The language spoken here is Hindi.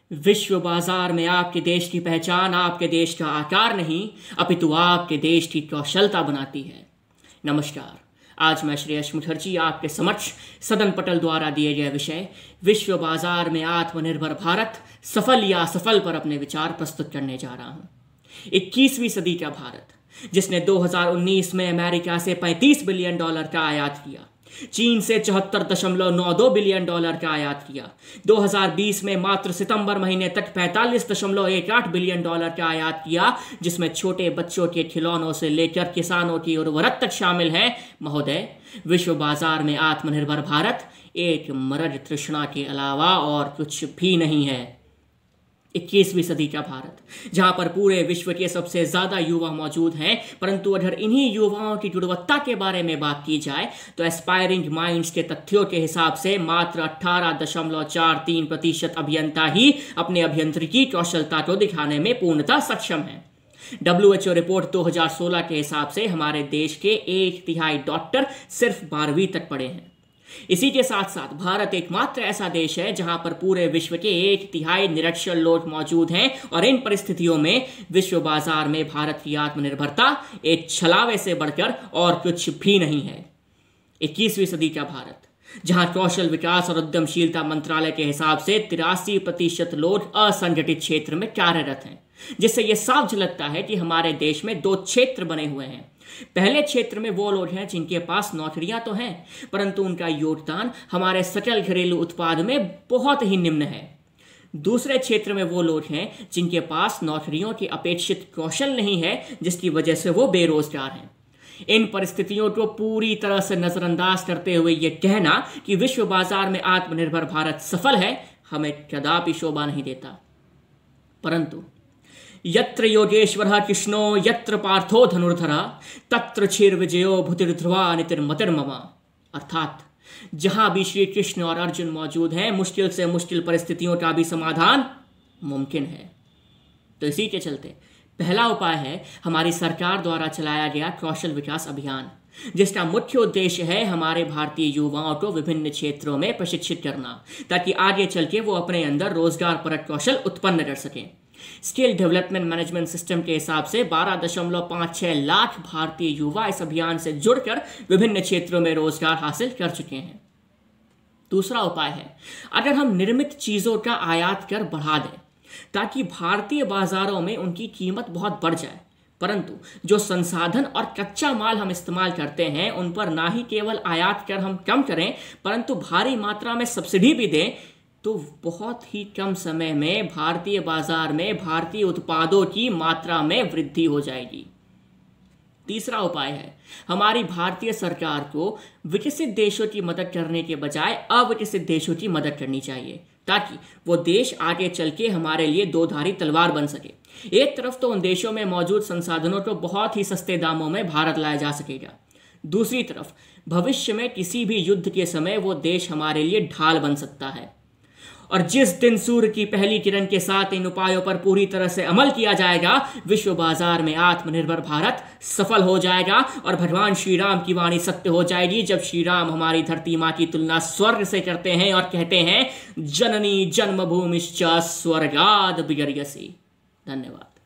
विश्व बाजार में आपके देश की पहचान आपके देश का आकार नहीं अपितु आपके देश की कौशलता बनाती है। नमस्कार, आज मैं श्रेयस मुखर्जी आपके समक्ष सदन पटल द्वारा दिए गए विषय विश्व बाजार में आत्मनिर्भर भारत सफल या असफल पर अपने विचार प्रस्तुत करने जा रहा हूं। 21वीं सदी का भारत, जिसने 2019 में अमेरिका से $35 बिलियन का आयात किया, चीन से $74.92 बिलियन का आयात किया, 2020 में मात्र सितंबर महीने तक $45.18 बिलियन का आयात किया, जिसमें छोटे बच्चों के खिलौनों से लेकर किसानों की उर्वरक तक शामिल है। महोदय, विश्व बाजार में आत्मनिर्भर भारत एक मरज तृष्णा के अलावा और कुछ भी नहीं है। 21वीं सदी का भारत, जहां पर पूरे विश्व के सबसे ज्यादा युवा मौजूद हैं, परंतु अगर इन्हीं युवाओं की गुणवत्ता के बारे में बात की जाए तो एस्पायरिंग माइंड्स के तथ्यों के हिसाब से मात्र 18.43% अभियंता ही अपने अभियांत्रिकी कौशलता को दिखाने में पूर्णतः सक्षम हैं। WHO रिपोर्ट 2016 के हिसाब से हमारे देश के 1/3 डॉक्टर सिर्फ 12वीं तक पढ़े हैं। इसी के साथ साथ भारत एकमात्र ऐसा देश है जहां पर पूरे विश्व के 1/3 निरक्षर लोग मौजूद हैं, और इन परिस्थितियों में विश्व बाजार में भारत की आत्मनिर्भरता एक छलावे से बढ़कर और कुछ भी नहीं है। 21वीं सदी का भारत, जहां कौशल विकास और उद्यमशीलता मंत्रालय के हिसाब से 83% लोग असंगठित क्षेत्र में कार्यरत हैं, जिससे यह साफ झलकता है कि हमारे देश में 2 क्षेत्र बने हुए हैं। पहले क्षेत्र में वो लोग हैं जिनके पास नौकरियां तो हैं, परंतु उनका योगदान हमारे सकल घरेलू उत्पाद में बहुत ही निम्न है। दूसरे क्षेत्र में वो लोग हैं जिनके पास नौकरियों की अपेक्षित कौशल नहीं है, जिसकी वजह से वो बेरोजगार हैं। इन परिस्थितियों को पूरी तरह से नजरअंदाज करते हुए यह कहना कि विश्व बाजार में आत्मनिर्भर भारत सफल है, हमें कदापि शोभा नहीं देता। परंतु यत्र योगेश्वरः कृष्णो यत्र पार्थो धनुर्धरः तत्र चिरविजयो भूतिर्ध्रुवा नितिर्मतिर्मम, अर्थात जहां भी श्री कृष्ण और अर्जुन मौजूद हैं, मुश्किल से मुश्किल परिस्थितियों का भी समाधान मुमकिन है। तो इसी के चलते पहला उपाय है हमारी सरकार द्वारा चलाया गया कौशल विकास अभियान, जिसका मुख्य उद्देश्य है हमारे भारतीय युवाओं को विभिन्न क्षेत्रों में प्रशिक्षित करना, ताकि आगे चल के वो अपने अंदर रोजगार परक कौशल उत्पन्न कर सकें। स्किल डेवलपमेंट मैनेजमेंट सिस्टम के हिसाब से 12.56 लाख भारतीय युवा इस अभियान से जुड़कर विभिन्न क्षेत्रों में रोजगार हासिल कर चुके हैं। दूसरा उपाय है अगर हम निर्मित चीजों का आयात कर बढ़ा दें, ताकि भारतीय बाजारों में उनकी कीमत बहुत बढ़ जाए, परंतु जो संसाधन और कच्चा माल हम इस्तेमाल करते हैं उन पर ना ही केवल आयात कर हम कम करें, परंतु भारी मात्रा में सब्सिडी भी दें, तो बहुत ही कम समय में भारतीय बाजार में भारतीय उत्पादों की मात्रा में वृद्धि हो जाएगी। तीसरा उपाय है हमारी भारतीय सरकार को विकसित देशों की मदद करने के बजाय अविकसित देशों की मदद करनी चाहिए, ताकि वो देश आगे चल के हमारे लिए 2-धारी तलवार बन सके। एक तरफ तो उन देशों में मौजूद संसाधनों को बहुत ही सस्ते दामों में भारत लाया जा सकेगा, दूसरी तरफ भविष्य में किसी भी युद्ध के समय वो देश हमारे लिए ढाल बन सकता है। और जिस दिन सूर्य की पहली किरण के साथ इन उपायों पर पूरी तरह से अमल किया जाएगा, विश्व बाजार में आत्मनिर्भर भारत सफल हो जाएगा और भगवान श्री राम की वाणी सत्य हो जाएगी, जब श्री राम हमारी धरती माँ की तुलना स्वर्ग से करते हैं और कहते हैं जननी जन्मभूमिश्च स्वर्गाद विगर्यसि। धन्यवाद।